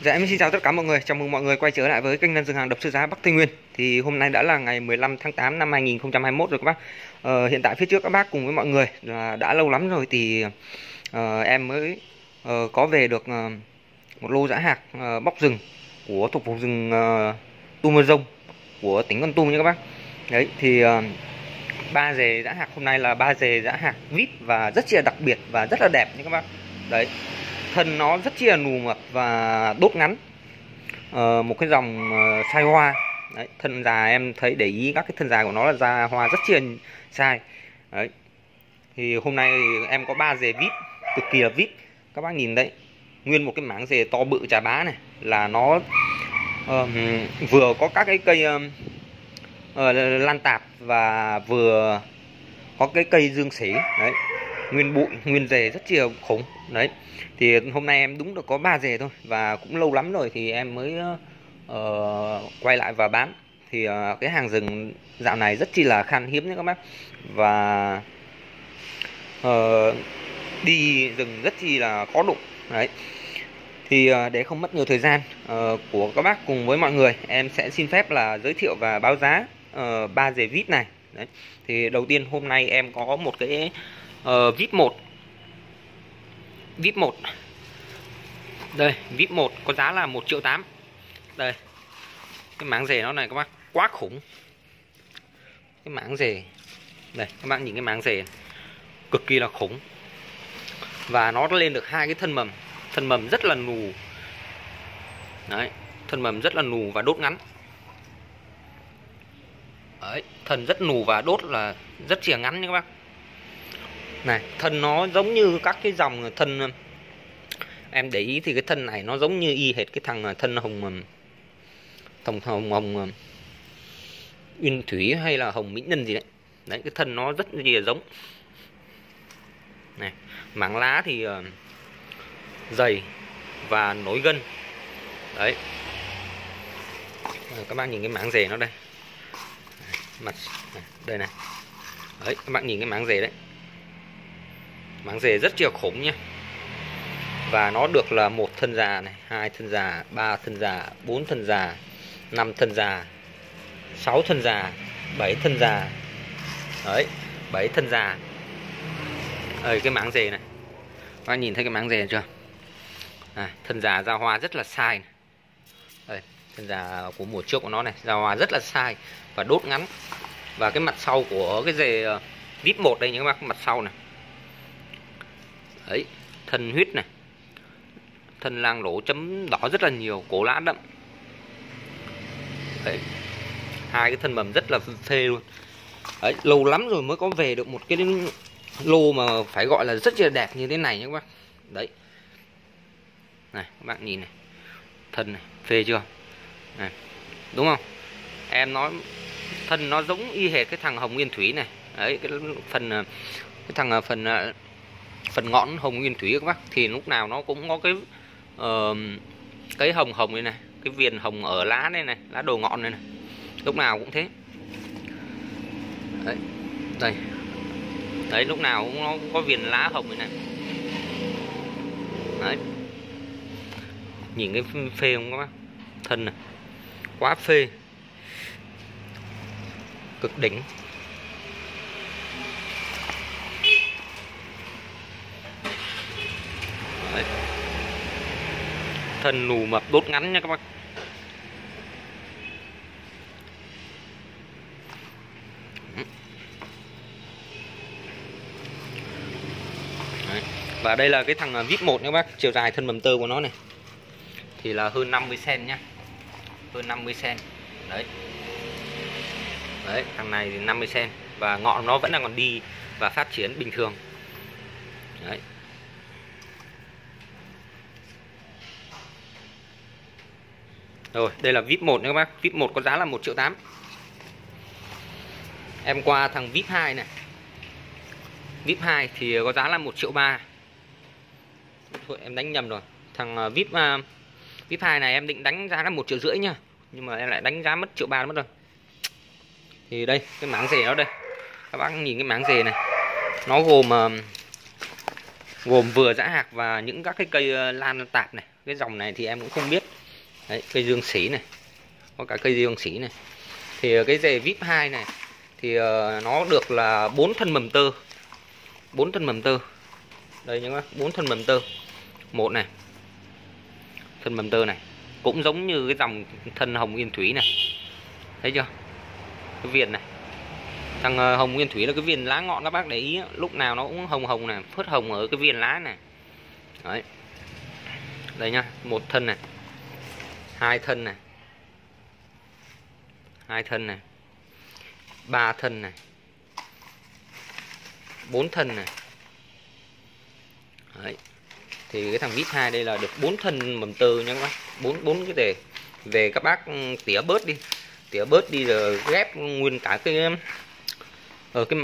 Dạ em xin chào tất cả mọi người, chào mừng mọi người quay trở lại với kênh Lân Dừng Hàng Đập Sư Giá Bắc Tây Nguyên. Thì hôm nay đã là ngày 15 tháng 8 năm 2021 rồi các bác. Hiện tại phía trước các bác cùng với mọi người đã lâu lắm rồi thì em mới có về được một lô giã hạc bóc rừng của thuộc vùng rừng Tumơ Rông của tỉnh Con Tum nha các bác. Đấy thì ba rề giã hạc hôm nay là ba rề giã hạc vít và rất chi là đặc biệt và rất là đẹp nha các bác. Đấy, thân nó rất chi là nù mập và đốt ngắn, một cái dòng sai hoa. Đấy, thân già em thấy để ý các cái thân già của nó là ra hoa rất chi là sai. Đấy, thì hôm nay em có ba rề vít cực kỳ là vít, các bác nhìn đấy, nguyên một cái mảng rề to bự chà bá này là nó vừa có các cái cây lan tạp và vừa có cái cây dương xỉ. Đấy, nguyên bụi nguyên rề rất chi là khủng. Đấy thì hôm nay em đúng được có 3 rề thôi và cũng lâu lắm rồi thì em mới quay lại và bán. Thì cái hàng rừng dạo này rất chi là khan hiếm nhé các bác, và đi rừng rất chi là khó đụng. Đấy thì để không mất nhiều thời gian của các bác cùng với mọi người, em sẽ xin phép là giới thiệu và báo giá 3 rề vít này. Đấy thì đầu tiên hôm nay em có một cái vít 1. Vip 1 đây, vip 1 có giá là 1.8 triệu. Đây, cái mảng rề nó này các bác, quá khủng. Cái mảng rề đây, các bạn nhìn cái mảng rề cực kỳ là khủng, và nó lên được hai cái thân mầm rất là nù. Đấy, thân mầm rất là nù và đốt ngắn. Đấy, thân rất nù và đốt là rất chìa ngắn nha các bác. Này, thân nó giống như các cái dòng thân, em để ý thì cái thân này nó giống như y hệt cái thằng thân hồng Uyên Thủy hay là hồng Mỹ Nhân gì đấy. Đấy, cái thân nó rất là giống. Này, mảng lá thì dày và nổi gân. Đấy, các bạn nhìn cái mảng rề nó đây, mặt này, đây này. Đấy, các bạn nhìn cái mảng rề đấy, mảng rề rất là khủng nhé. Và nó được là một thân già này, hai thân già, ba thân già, bốn thân già, năm thân già, 6 thân già, 7 thân già. Đấy, 7 thân già. Cái mảng rề này, các bạn nhìn thấy cái mảng rề chưa? Thân già ra hoa rất là sai này. Đây, thân già của mùa trước của nó này, ra hoa rất là sai và đốt ngắn. Và cái mặt sau của cái rề vip 1 đây các bác, mặt sau này. Đấy, thân huyết này, thân lang lỗ chấm đỏ rất là nhiều, cổ lá đậm. Đấy, hai cái thân mầm rất là phê luôn. Đấy, lâu lắm rồi mới có về được một cái lô mà phải gọi là rất là đẹp như thế này nhé các bác. Đấy, này các bạn nhìn này, thân này phê chưa này, đúng không? Em nói thân nó giống y hệt cái thằng hồng Nguyên Thủy này. Đấy, cái phần ngọn hồng Nguyên Thủy các bác, thì lúc nào nó cũng có cái hồng hồng này này, cái viền hồng ở lá đây này, lá đầu ngọn này này, lúc nào cũng thế. Đấy, đây, đấy, lúc nào cũng nó có viền lá hồng này này. Đấy, nhìn cái phê không các bác, thân này quá phê, cực đỉnh. Đấy, thân nù mập đốt ngắn nha các bác. Đấy, và đây là cái thằng vip 1 nha các bác, chiều dài thân mầm tơ của nó này thì là hơn 50 cm nhá, hơn 50 cm. Đấy, đấy, thằng này thì 50 cm và ngọn nó vẫn đang còn đi và phát triển bình thường. Đấy, rồi đây là vip 1 nha các bác. Vip 1 có giá là 1.8 triệu. Em qua thằng vip 2 này. Vip 2 thì có giá là 1.3 triệu. Thôi em đánh nhầm rồi. Thằng vip 2 này em định đánh giá là 1.5 triệu nha, nhưng mà em lại đánh giá mất 1.3 triệu mất rồi. Thì đây, cái mảng rề nó đây, các bác nhìn cái mảng rề này, nó gồm vừa giã hạc và những các cái cây lan tạp này. Cái dòng này thì em cũng không biết. Đấy, cây dương xỉ này, có cả cây dương xỉ này. Thì cái dề VIP 2 này thì nó được là 4 thân mầm tơ, 4 thân mầm tơ. Đây nhá các bác, 4 thân mầm tơ. Một này, thân mầm tơ này cũng giống như cái dòng thân hồng yên thủy này, thấy chưa? Cái viền này, thằng hồng nguyên thủy là cái viền lá ngọn, các bác để ý lúc nào nó cũng hồng hồng này, phớt hồng ở cái viền lá này. Đấy, đây nhá, một thân này, hai thân này, hai thân này, ba thân này, bốn thân này. Đấy, thì cái thằng VIP 2 đây là được 4 thân mầm tơ nha các bác, bốn cái đề. Về các bác tỉa bớt đi rồi ghép nguyên cả cái cái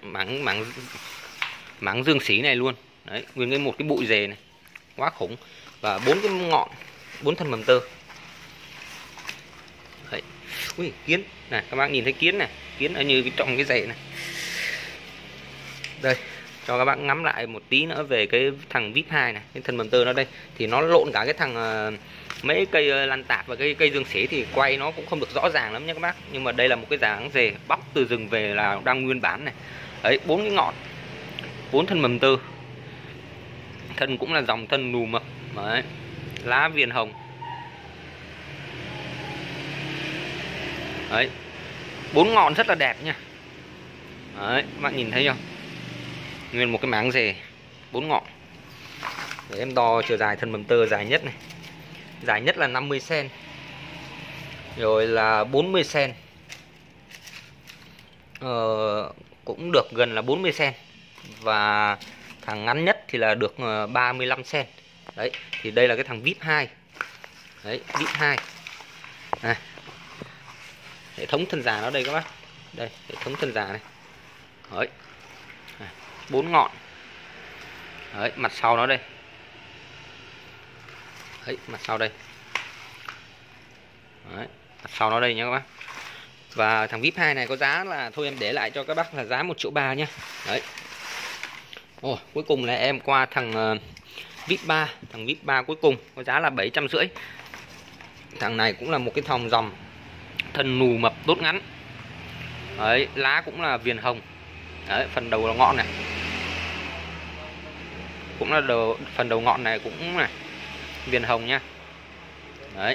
mảng dương xí này luôn. Đấy, nguyên một cái bụi dề này quá khủng, và 4 cái ngọn, 4 thân mầm tơ. Đấy. Ui, kiến này, các bác nhìn thấy kiến này, kiến ở như trong cái dề này. Đây, cho các bác ngắm lại một tí nữa về cái thằng VIP 2 này, cái thân mầm tơ nó đây thì nó lộn cả cái thằng mấy cây lăn tạp và cái cây dương xí thì quay nó cũng không được rõ ràng lắm nha các bác. Nhưng mà đây là một cái dáng dề bóc từ rừng về là đang nguyên bản này. Đấy, 4 cái ngọn, 4 thân mầm tơ. Thân cũng là dòng thân nù mập. Đấy, lá viền hồng. Đấy, 4 ngọn rất là đẹp nha. Đấy, các bạn nhìn thấy không? Nguyên một cái máng rề 4 ngọn. Để em đo chiều dài thân mầm tơ dài nhất này. Dài nhất là 50 cm. Rồi là 40 cm. Cũng được gần là 40 cm. Và thằng ngắn nhất thì là được 35 cm. Đấy, thì đây là cái thằng VIP 2. Đấy, VIP 2. Này. Hệ thống thân già nó đây các bác. Đây, hệ thống thân già này. Đấy. 4 ngọn. Đấy, mặt sau nó đây. Đấy, mặt sau đây. Đấy, mặt sau nó đây nha các bác. Và thằng VIP 2 này có giá là, thôi em để lại cho các bác là giá 1,3 triệu nhá. Đấy. Ồ, cuối cùng là em qua thằng VIP 3. Thằng VIP 3 cuối cùng có giá là 750. Thằng này cũng là một cái thòng dòng thân nù mập đốt ngắn. Đấy, lá cũng là viền hồng. Đấy, phần đầu là ngọn này. Cũng là phần đầu ngọn này cũng này, viền hồng nha. Đấy,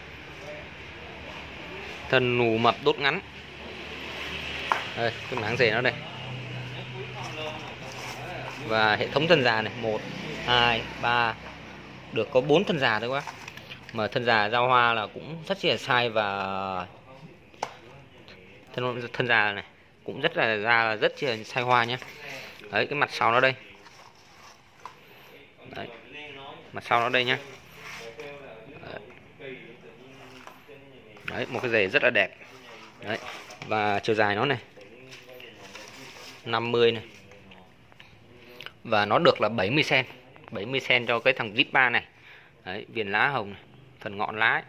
thân nù mập đốt ngắn. Đây, cái máng rễ nó đây. Và hệ thống thân già này, 1, 2, 3, được có 4 thân già thôi quá. Mà thân già giao hoa là cũng rất là sai, và thân già này cũng rất là ra là rất là sai hoa nhé. Đấy, cái mặt sau nó đây. Đấy, mặt sau nó đây nhá. Đấy, một cái rễ rất là đẹp. Đấy, và chiều dài nó này 50 này. Và nó được là 70 cm. 70 cm cho cái thằng VIP 3 này. Đấy, viền lá hồng này, phần ngọn lá ấy.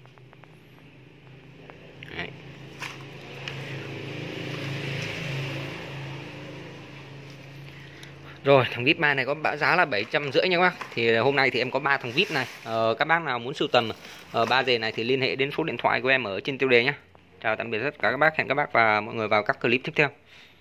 Đấy. Rồi, thằng VIP 3 này có giá là 750 nha các bác. Thì hôm nay thì em có 3 thằng VIP này. Các bác nào muốn sưu tầm 3 dề này thì liên hệ đến số điện thoại của em ở trên tiêu đề nhé. Chào tạm biệt tất cả các bác, hẹn các bác và mọi người vào các clip tiếp theo.